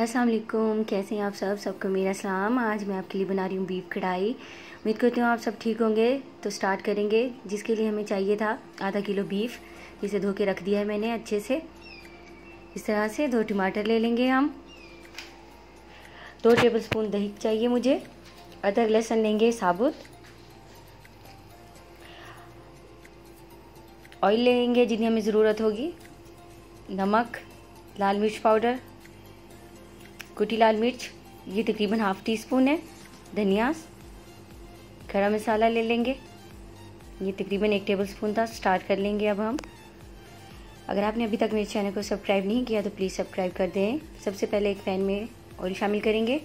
अस्सलाम वालेकुम, कैसे हैं आप सबको मेरा सलाम। आज मैं आपके लिए बना रही हूँ बीफ कढ़ाई। उम्मीद करती हूँ आप सब ठीक होंगे। तो स्टार्ट करेंगे। जिसके लिए हमें चाहिए था आधा किलो बीफ, जिसे धो के रख दिया है मैंने अच्छे से। इस तरह से 2 टमाटर ले लेंगे हम। 2 टेबलस्पून दही चाहिए मुझे। अदरक लहसुन लेंगे साबुत। ऑयल लेंगे जितनी हमें ज़रूरत होगी। नमक, लाल मिर्च पाउडर, कुटी लाल मिर्च, ये तकरीबन ½ टीस्पून है। धनिया, खड़ा मसाला ले लेंगे, ये तकरीबन 1 टेबलस्पून था। स्टार्ट कर लेंगे अब हम। अगर आपने अभी तक मेरे चैनल को सब्सक्राइब नहीं किया तो प्लीज़ सब्सक्राइब कर दें। सबसे पहले एक पैन में ऑयल शामिल करेंगे।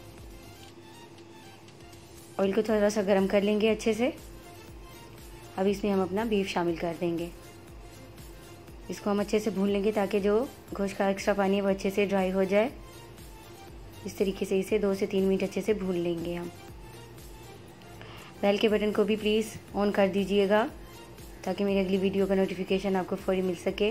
ऑयल को थोड़ा सा गर्म कर लेंगे अच्छे से। अब इसमें हम अपना बीफ शामिल कर देंगे। इसको हम अच्छे से भून लेंगे ताकि जो गोश्त का एक्स्ट्रा पानी है वो अच्छे से ड्राई हो जाए। इस तरीके से इसे 2 से 3 मिनट अच्छे से भून लेंगे हम। बेल के बटन को भी प्लीज़ ऑन कर दीजिएगा ताकि मेरी अगली वीडियो का नोटिफिकेशन आपको फौरी मिल सके।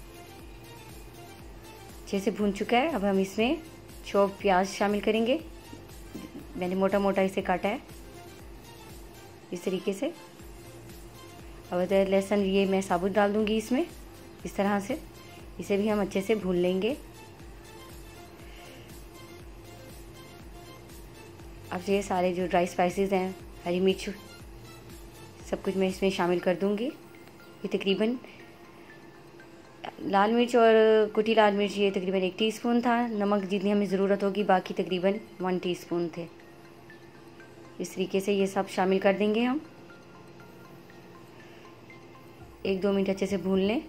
अच्छे से भून चुका है। अब हम इसमें चॉप प्याज शामिल करेंगे। मैंने मोटा मोटा इसे काटा है इस तरीके से। अब अदरक लहसुन ये मैं साबुत डाल दूँगी इसमें इस तरह से। इसे भी हम अच्छे से भून लेंगे। अब ये सारे जो ड्राई स्पाइसेस हैं, हरी मिर्च, सब कुछ मैं इसमें शामिल कर दूंगी। ये तकरीबन लाल मिर्च और कुटी लाल मिर्च ये तकरीबन 1 टीस्पून था। नमक जितनी हमें ज़रूरत होगी, बाकी तकरीबन 1 टीस्पून थे। इस तरीके से ये सब शामिल कर देंगे हम। 1-2 मिनट अच्छे से भून लें।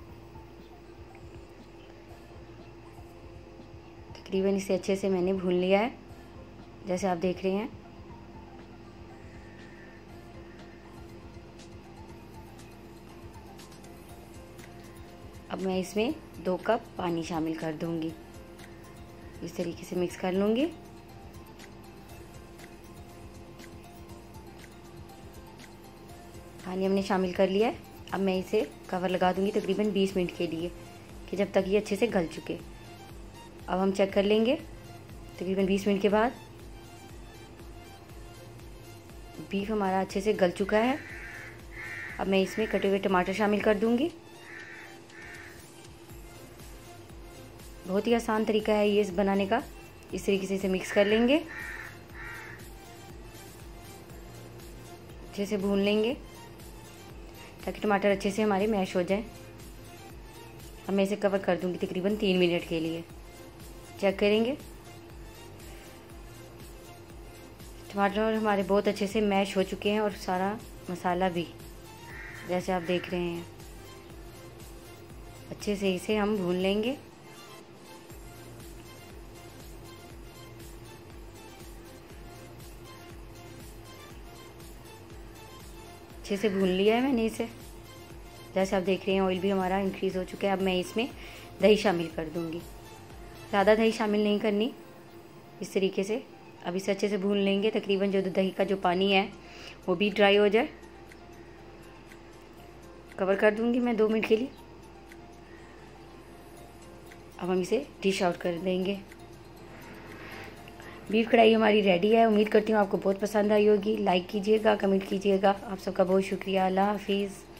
तकरीबन इसे अच्छे से मैंने भून लिया है जैसे आप देख रहे हैं। अब मैं इसमें 2 कप पानी शामिल कर दूंगी। इस तरीके से मिक्स कर लूँगी। पानी हमने शामिल कर लिया है। अब मैं इसे कवर लगा दूंगी तकरीबन 20 मिनट के लिए, कि जब तक ये अच्छे से गल चुके। अब हम चेक कर लेंगे तकरीबन 20 मिनट के बाद बीफ हमारा अच्छे से गल चुका है। अब मैं इसमें कटे हुए टमाटर शामिल कर दूंगी। बहुत ही आसान तरीका है ये बनाने का। इस तरीके से इसे मिक्स कर लेंगे, अच्छे से भून लेंगे ताकि टमाटर अच्छे से हमारे मैश हो जाए। अब मैं इसे कवर कर दूंगी तकरीबन 3 मिनट के लिए। चेक करेंगे टमाटर हमारे बहुत अच्छे से मैश हो चुके हैं और सारा मसाला भी, जैसे आप देख रहे हैं। अच्छे से इसे हम भून लेंगे। अच्छे से भून लिया है मैंने इसे, जैसे आप देख रहे हैं। ऑयल भी हमारा इंक्रीज़ हो चुका है। अब मैं इसमें दही शामिल कर दूंगी। ज़्यादा दही शामिल नहीं करनी। इस तरीके से अब इसे अच्छे से भून लेंगे तकरीबन जो दही का जो पानी है वो भी ड्राई हो जाए। कवर कर दूंगी मैं 2 मिनट के लिए। अब हम इसे डिश आउट कर देंगे। बीफ कढ़ाई हमारी रेडी है। उम्मीद करती हूँ आपको बहुत पसंद आई होगी। लाइक कीजिएगा, कमेंट कीजिएगा। आप सबका बहुत शुक्रिया। अल्लाह हाफिज़।